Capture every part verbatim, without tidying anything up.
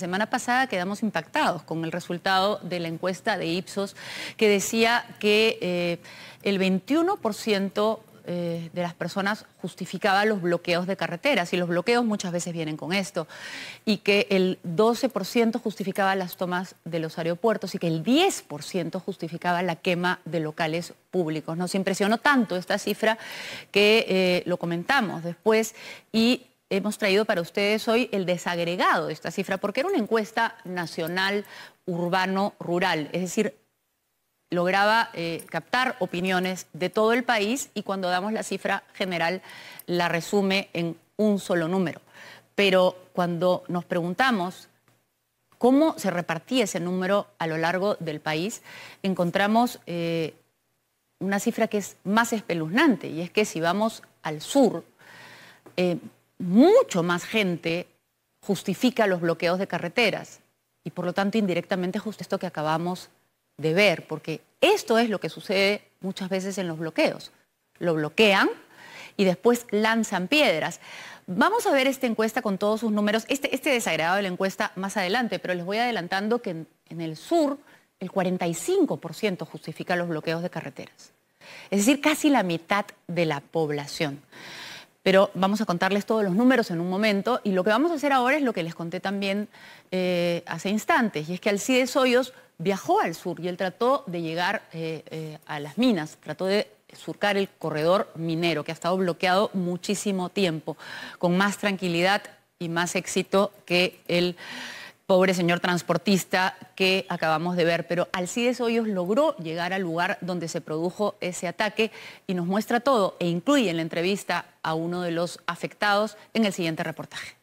semana pasada quedamos impactados con el resultado de la encuesta de Ipsos que decía que eh, el veintiuno por ciento eh, de las personas justificaba los bloqueos de carreteras, y los bloqueos muchas veces vienen con esto, y que el doce por ciento justificaba las tomas de los aeropuertos y que el diez por ciento justificaba la quema de locales públicos. Nos impresionó tanto esta cifra que eh, lo comentamos después y hemos traído para ustedes hoy el desagregado de esta cifra, porque era una encuesta nacional urbano-rural, es decir, lograba eh, captar opiniones de todo el país y cuando damos la cifra general la resume en un solo número. Pero cuando nos preguntamos cómo se repartía ese número a lo largo del país, encontramos eh, una cifra que es más espeluznante, y es que si vamos al sur, eh, mucho más gente justifica los bloqueos de carreteras y por lo tanto indirectamente justo esto que acabamos de ver, porque esto es lo que sucede muchas veces en los bloqueos. Lo bloquean y después lanzan piedras. Vamos a ver esta encuesta con todos sus números, este, este desagregado de la encuesta más adelante, pero les voy adelantando que en, en el sur el cuarenta y cinco por ciento justifica los bloqueos de carreteras. Es decir, casi la mitad de la población. Pero vamos a contarles todos los números en un momento, y lo que vamos a hacer ahora es lo que les conté también eh, hace instantes, y es que Alcides Hoyos viajó al sur y él trató de llegar eh, eh, a las minas, trató de surcar el corredor minero que ha estado bloqueado muchísimo tiempo, con más tranquilidad y más éxito que el pobre señor transportista que acabamos de ver. Pero Alcides Hoyos logró llegar al lugar donde se produjo ese ataque y nos muestra todo, e incluye en la entrevista a uno de los afectados en el siguiente reportaje.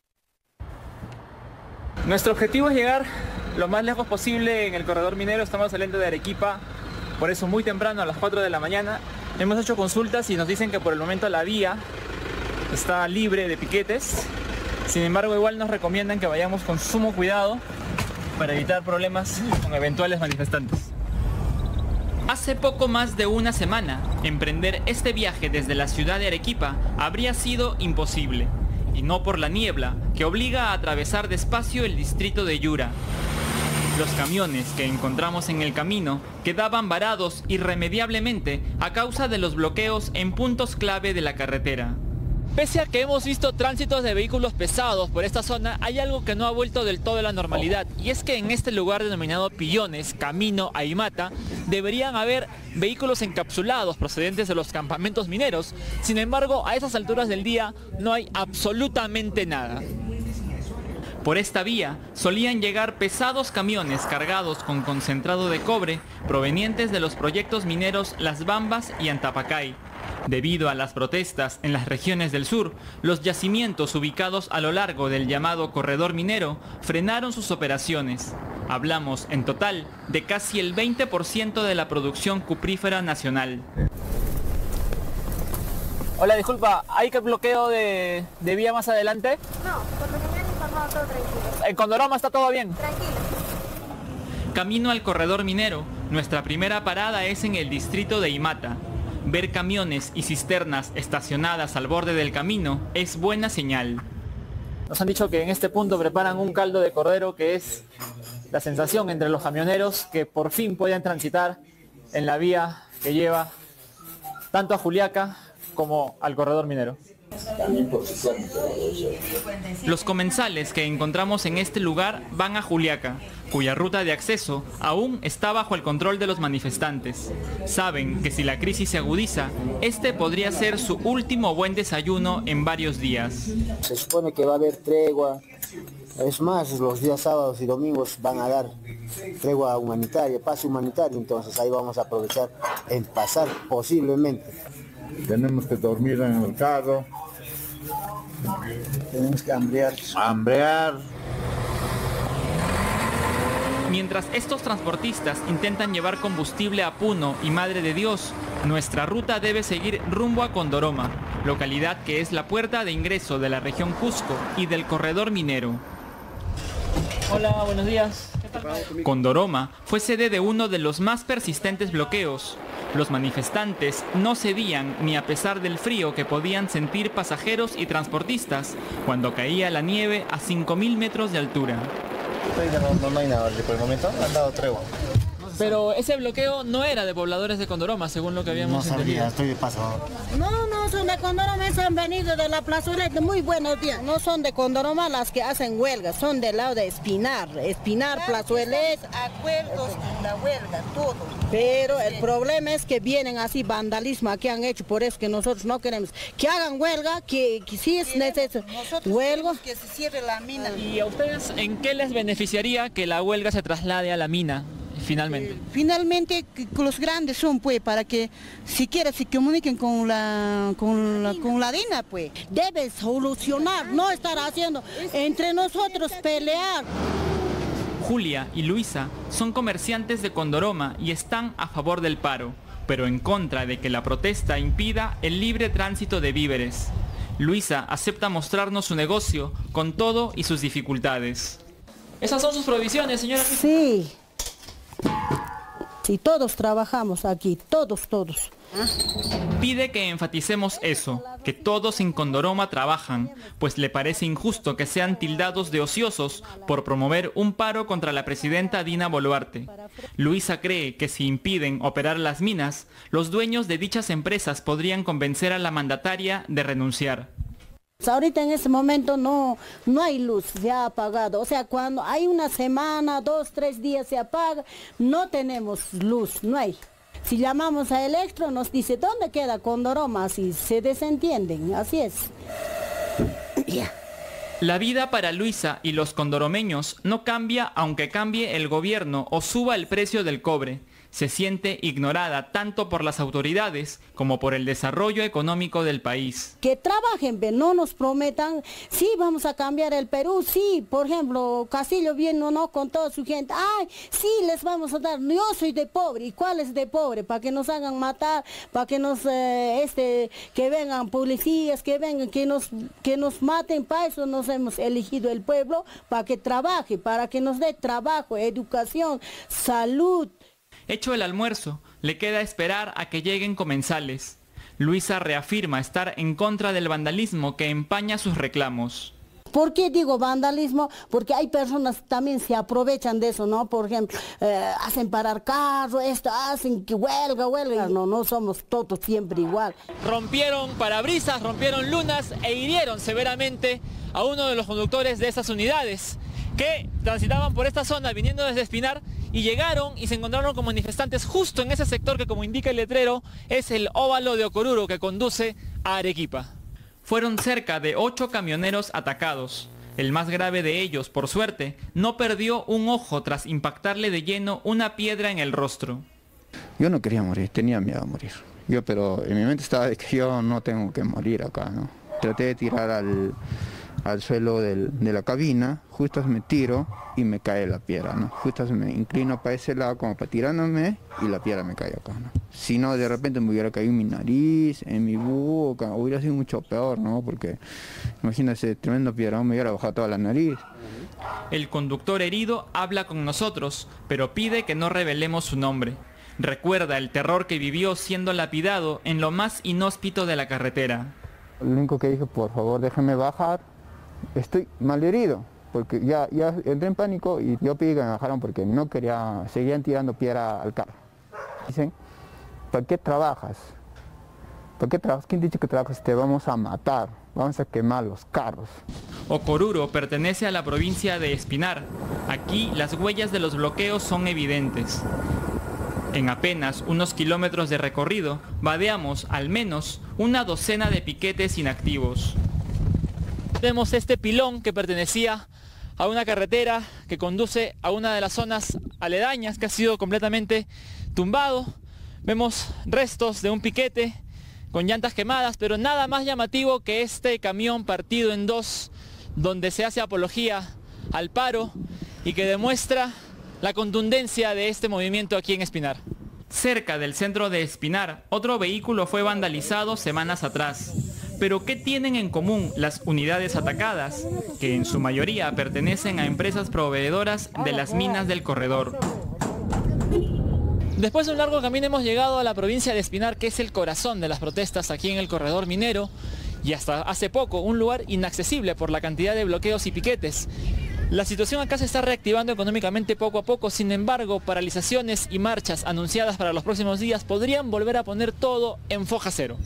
Nuestro objetivo es llegar lo más lejos posible en el corredor minero. Estamos saliendo de Arequipa, por eso muy temprano, a las cuatro de la mañana. Hemos hecho consultas y nos dicen que por el momento la vía está libre de piquetes. Sin embargo, igual nos recomiendan que vayamos con sumo cuidado para evitar problemas con eventuales manifestantes. Hace poco más de una semana, emprender este viaje desde la ciudad de Arequipa habría sido imposible. Y no por la niebla, que obliga a atravesar despacio el distrito de Yura. Los camiones que encontramos en el camino quedaban varados irremediablemente a causa de los bloqueos en puntos clave de la carretera. Pese a que hemos visto tránsitos de vehículos pesados por esta zona, hay algo que no ha vuelto del todo a la normalidad, y es que en este lugar denominado Pillones, camino a Imata, deberían haber vehículos encapsulados procedentes de los campamentos mineros. Sin embargo, a esas alturas del día no hay absolutamente nada. Por esta vía solían llegar pesados camiones cargados con concentrado de cobre provenientes de los proyectos mineros Las Bambas y Antapacay. Debido a las protestas en las regiones del sur, los yacimientos ubicados a lo largo del llamado corredor minero frenaron sus operaciones. Hablamos en total de casi el veinte por ciento de la producción cuprífera nacional. Hola, disculpa, ¿hay que bloqueo de, de vía más adelante? No, por lo que me han informado, todo tranquilo. ¿En Condoroma está todo bien? Tranquilo. Camino al corredor minero, nuestra primera parada es en el distrito de Imata. Ver camiones y cisternas estacionadas al borde del camino es buena señal. Nos han dicho que en este punto preparan un caldo de cordero, que es la sensación entre los camioneros que por fin pueden transitar en la vía que lleva tanto a Juliaca como al corredor minero. Los comensales que encontramos en este lugar van a Juliaca, cuya ruta de acceso aún está bajo el control de los manifestantes. Saben que si la crisis se agudiza, este podría ser su último buen desayuno en varios días. Se supone que va a haber tregua. Es más, los días sábados y domingos van a dar tregua humanitaria, pase humanitario, entonces ahí vamos a aprovechar en pasar posiblemente. Tenemos que dormir en el carro. Tenemos que hambrear. Hambrear. Mientras estos transportistas intentan llevar combustible a Puno y Madre de Dios, nuestra ruta debe seguir rumbo a Condoroma, localidad que es la puerta de ingreso de la región Cusco y del corredor minero. Hola, buenos días. Condoroma fue sede de uno de los más persistentes bloqueos. Los manifestantes no cedían ni a pesar del frío que podían sentir pasajeros y transportistas cuando caía la nieve a cinco mil metros de altura. No, no, no hay nada, por el momento han dado tregua. Pero ese bloqueo no era de pobladores de Condoroma, según lo que habíamos No entendido. sabía, estoy de paso. No, no son de Condoroma, han venido de la plazoleta. Muy buenos días. No son de Condoroma las que hacen huelga, son del lado de Espinar. Espinar, plazoleta. Acuerdos con la huelga, todo. Pero el problema es que vienen así vandalismo que han hecho, por eso que nosotros no queremos que hagan huelga, que, que sí es necesario. Huelga. Que se cierre la mina. ¿Y a ustedes en qué les beneficiaría que la huelga se traslade a la mina? Finalmente. Eh, finalmente los grandes son pues para que siquiera se comuniquen con la con la, con la DINA pues. Debe solucionar, no estar haciendo entre nosotros pelear. Julia y Luisa son comerciantes de Condoroma y están a favor del paro, pero en contra de que la protesta impida el libre tránsito de víveres. Luisa acepta mostrarnos su negocio con todo y sus dificultades. ¿Esas son sus provisiones, señora? Sí. Sí, todos trabajamos aquí, todos, todos. Pide que enfaticemos eso, que todos en Condoroma trabajan, pues le parece injusto que sean tildados de ociosos por promover un paro contra la presidenta Dina Boluarte. Luisa cree que si impiden operar las minas, los dueños de dichas empresas podrían convencer a la mandataria de renunciar. Ahorita en este momento no, no hay luz, se ha apagado. O sea, cuando hay una semana, dos, tres días se apaga, no tenemos luz, no hay. Si llamamos a Electro nos dice, ¿dónde queda Condoroma? Así se desentienden, así es. Yeah. La vida para Luisa y los condoromeños no cambia aunque cambie el gobierno o suba el precio del cobre. Se siente ignorada tanto por las autoridades como por el desarrollo económico del país. Que trabajen, no nos prometan, sí, vamos a cambiar el Perú, sí, por ejemplo, Castillo viene o no con toda su gente, ay, sí, les vamos a dar, yo soy de pobre, ¿y cuál es de pobre? Para que nos hagan matar, para que nos, eh, este, que vengan policías, que vengan, que nos, que nos maten, para eso nos hemos elegido el pueblo, para que trabaje, para que nos dé trabajo, educación, salud. Hecho el almuerzo, le queda esperar a que lleguen comensales. Luisa reafirma estar en contra del vandalismo que empaña sus reclamos. ¿Por qué digo vandalismo? Porque hay personas que también se aprovechan de eso, ¿no? Por ejemplo, eh, hacen parar carros, esto, hacen que huelga, huelga. No, no somos todos siempre igual. Rompieron parabrisas, rompieron lunas e hirieron severamente a uno de los conductores de esas unidades que transitaban por esta zona viniendo desde Espinar y llegaron y se encontraron con manifestantes justo en ese sector que, como indica el letrero, es el óvalo de Ocoruro que conduce a Arequipa. Fueron cerca de ocho camioneros atacados. El más grave de ellos, por suerte, no perdió un ojo tras impactarle de lleno una piedra en el rostro. Yo no quería morir, tenía miedo a morir. Yo, pero en mi mente estaba de que yo no tengo que morir acá, ¿no? Traté de tirar al... al suelo del, de la cabina, justo me tiro y me cae la piedra, ¿no? Justo me inclino para ese lado como para tirándome y la piedra me cae acá, ¿no? Si no, de repente me hubiera caído en mi nariz, en mi boca, hubiera sido mucho peor, ¿no? Porque imagínate, tremendo piedra, me hubiera bajado toda la nariz. El conductor herido habla con nosotros, pero pide que no revelemos su nombre. Recuerda el terror que vivió siendo lapidado en lo más inhóspito de la carretera. Lo único que dije, por favor, déjeme bajar. Estoy malherido, porque ya, ya entré en pánico y yo pedí que me bajaran porque no quería, seguían tirando piedra al carro. Dicen, ¿para qué trabajas? ¿Para qué trabajas? ¿Quién dice que trabajas? Te vamos a matar, vamos a quemar los carros. Ocoruro pertenece a la provincia de Espinar. Aquí las huellas de los bloqueos son evidentes. En apenas unos kilómetros de recorrido, vadeamos al menos una docena de piquetes inactivos. Vemos este pilón que pertenecía a una carretera que conduce a una de las zonas aledañas que ha sido completamente tumbado. Vemos restos de un piquete con llantas quemadas, pero nada más llamativo que este camión partido en dos, donde se hace apología al paro y que demuestra la contundencia de este movimiento aquí en Espinar. Cerca del centro de Espinar, otro vehículo fue vandalizado semanas atrás. Pero ¿qué tienen en común las unidades atacadas? Que en su mayoría pertenecen a empresas proveedoras de las minas del corredor. Después de un largo camino hemos llegado a la provincia de Espinar, que es el corazón de las protestas aquí en el corredor minero, y hasta hace poco un lugar inaccesible por la cantidad de bloqueos y piquetes. La situación acá se está reactivando económicamente poco a poco, sin embargo, paralizaciones y marchas anunciadas para los próximos días podrían volver a poner todo en foja cero.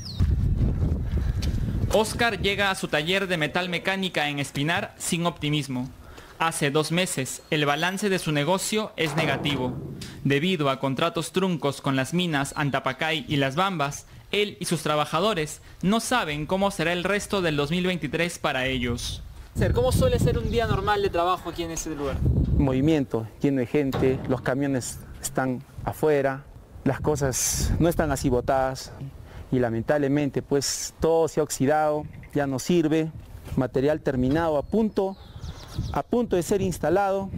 Oscar llega a su taller de metal mecánica en Espinar sin optimismo. Hace dos meses, el balance de su negocio es negativo. Debido a contratos truncos con las minas Antapacay y Las Bambas, él y sus trabajadores no saben cómo será el resto del dos mil veintitrés para ellos. ¿Cómo suele ser un día normal de trabajo aquí en este lugar? Movimiento, lleno de gente, los camiones están afuera, las cosas no están así botadas y lamentablemente pues todo se ha oxidado, ya no sirve, material terminado a punto, a punto de ser instalado,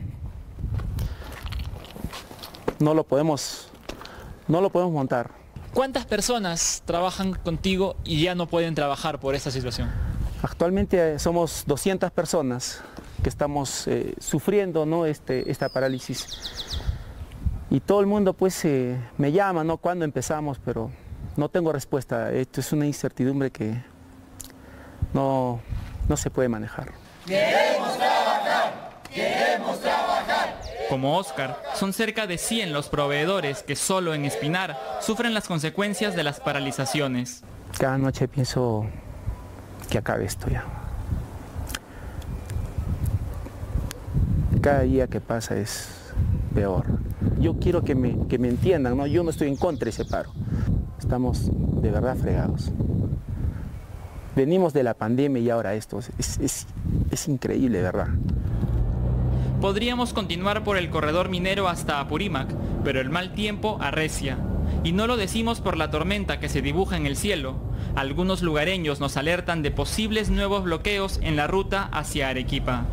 no lo podemos, no lo podemos montar. ¿Cuántas personas trabajan contigo y ya no pueden trabajar por esta situación? Actualmente somos doscientas personas que estamos eh, sufriendo, ¿no? este, esta parálisis. Y todo el mundo pues eh, me llama, ¿no? ¿Cuándo empezamos? Pero no tengo respuesta. Esto es una incertidumbre que no, no se puede manejar. ¡Queremos trabajar! ¡Queremos trabajar! Como Oscar, son cerca de cien los proveedores que solo en Espinar sufren las consecuencias de las paralizaciones. Cada noche pienso que acabe esto ya. Cada día que pasa es peor. Yo quiero que me, que me entiendan, ¿no? Yo no estoy en contra de ese paro. Estamos de verdad fregados. Venimos de la pandemia y ahora esto. Es, es, es increíble, ¿verdad? Podríamos continuar por el corredor minero hasta Apurímac, pero el mal tiempo arrecia. Y no lo decimos por la tormenta que se dibuja en el cielo. Algunos lugareños nos alertan de posibles nuevos bloqueos en la ruta hacia Arequipa.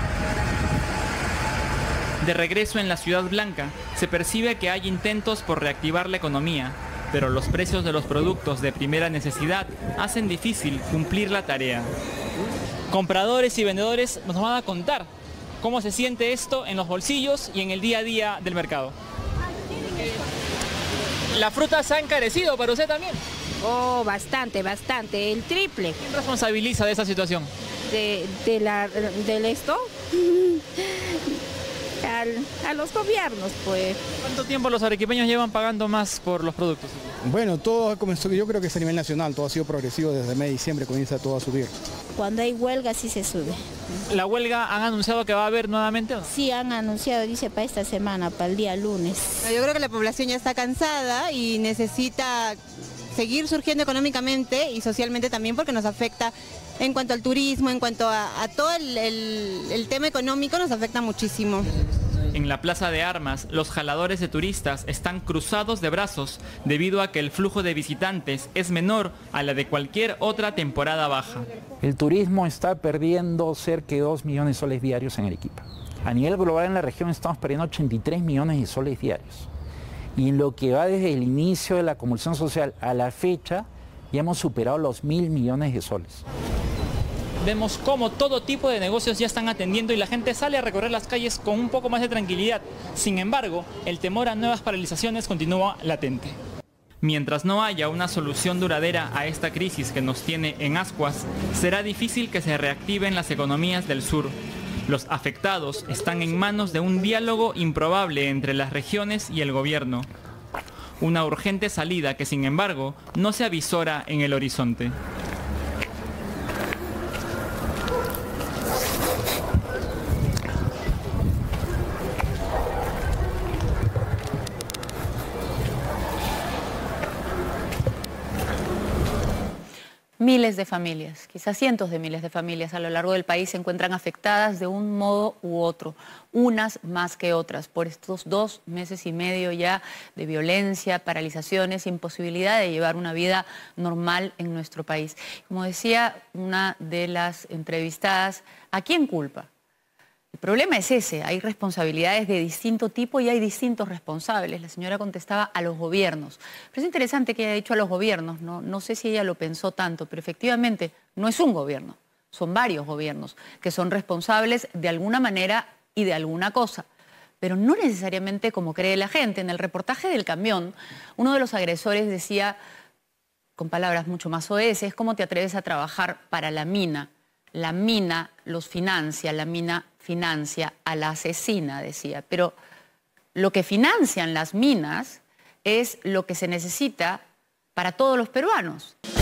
De regreso en la Ciudad Blanca, se percibe que hay intentos por reactivar la economía, pero los precios de los productos de primera necesidad hacen difícil cumplir la tarea. Compradores y vendedores nos van a contar cómo se siente esto en los bolsillos y en el día a día del mercado. ¿La fruta se ha encarecido para usted también? Oh, bastante, bastante, el triple. ¿Quién responsabiliza de esa situación? De, de la, del esto, Al, a los gobiernos, pues. ¿Cuánto tiempo los arequipeños llevan pagando más por los productos? Bueno, todo comenzó, yo creo que es a nivel nacional, todo ha sido progresivo, desde el mes de diciembre comienza todo a subir. Cuando hay huelga sí se sube. ¿La huelga han anunciado que va a haber nuevamente o no? Sí, han anunciado, dice, para esta semana, para el día lunes. Yo creo que la población ya está cansada y necesita seguir surgiendo económicamente y socialmente también, porque nos afecta en cuanto al turismo, en cuanto a, a todo el, el, el tema económico, nos afecta muchísimo. En la Plaza de Armas, los jaladores de turistas están cruzados de brazos debido a que el flujo de visitantes es menor a la de cualquier otra temporada baja. El turismo está perdiendo cerca de dos millones de soles diarios en Arequipa. A nivel global en la región estamos perdiendo ochenta y tres millones de soles diarios. Y en lo que va desde el inicio de la convulsión social a la fecha, ya hemos superado los mil millones de soles. Vemos cómo todo tipo de negocios ya están atendiendo y la gente sale a recorrer las calles con un poco más de tranquilidad. Sin embargo, el temor a nuevas paralizaciones continúa latente. Mientras no haya una solución duradera a esta crisis que nos tiene en ascuas, será difícil que se reactiven las economías del sur. Los afectados están en manos de un diálogo improbable entre las regiones y el gobierno. Una urgente salida que, sin embargo, no se avisora en el horizonte. Miles de familias, quizás cientos de miles de familias a lo largo del país se encuentran afectadas de un modo u otro, unas más que otras, por estos dos meses y medio ya de violencia, paralizaciones, imposibilidad de llevar una vida normal en nuestro país. Como decía una de las entrevistadas, ¿a quién culpa? El problema es ese, hay responsabilidades de distinto tipo y hay distintos responsables. La señora contestaba a los gobiernos. Pero es interesante que haya dicho a los gobiernos, no, no sé si ella lo pensó tanto, pero efectivamente no es un gobierno, son varios gobiernos que son responsables de alguna manera y de alguna cosa. Pero no necesariamente como cree la gente. En el reportaje del camión, uno de los agresores decía, con palabras mucho más soeces, ¿cómo te atreves a trabajar para la mina? La mina los financia, la mina financia a la asesina, decía, pero lo que financian las minas es lo que se necesita para todos los peruanos.